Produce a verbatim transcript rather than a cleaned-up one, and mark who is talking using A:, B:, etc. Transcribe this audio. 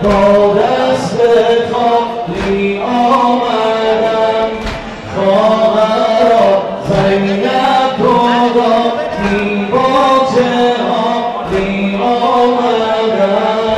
A: با دست خالی آمدم خواهرا زینب کدا بی با چه حالی آمدم